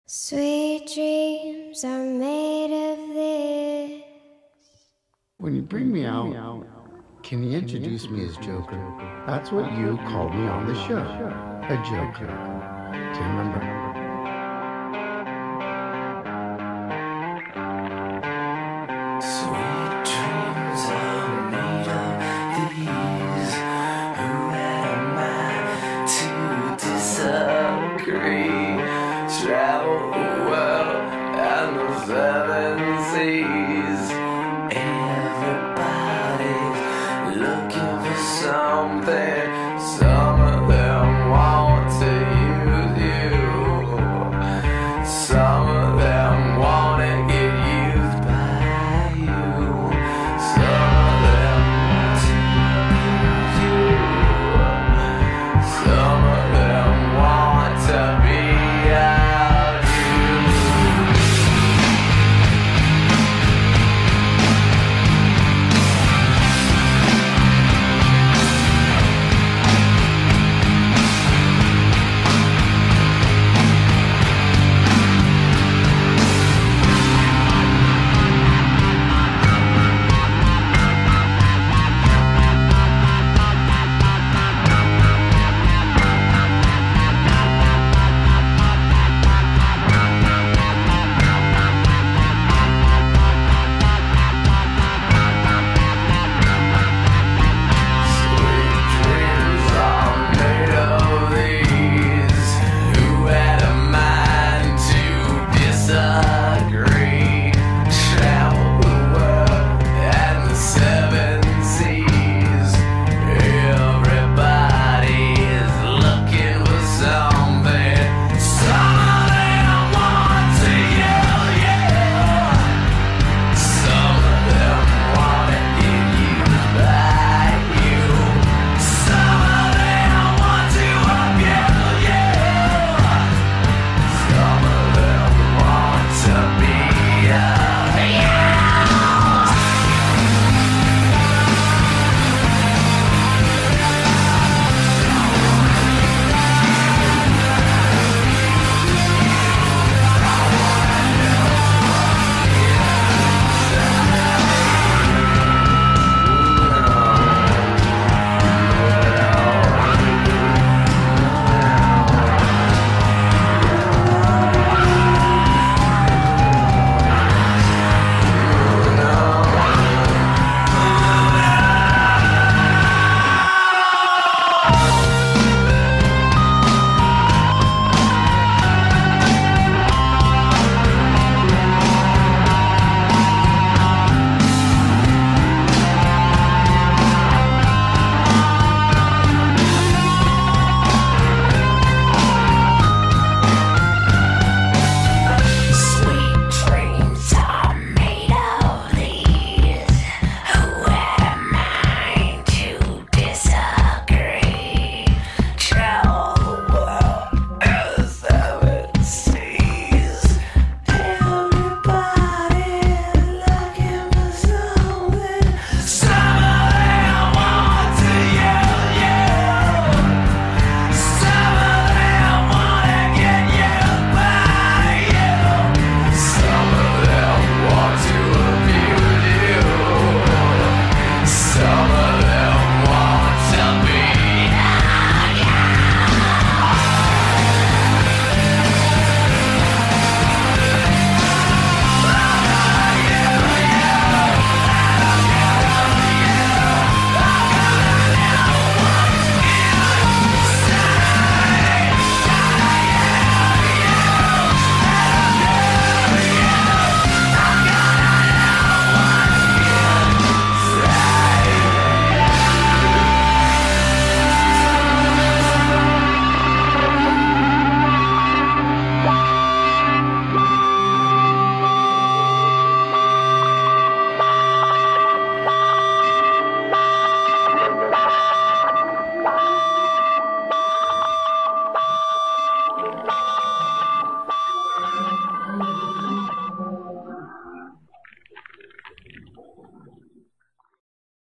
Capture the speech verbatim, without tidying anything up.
Sweet dreams are made of this. When you bring me out, can you introduce me as Joker? That's what you called me on the show, a Joker. Do you remember? Sweet dreams are made of these. Who am I to disagree? Travel the world and the seven seas. Everybody's looking for something. Some of them want to use you. Some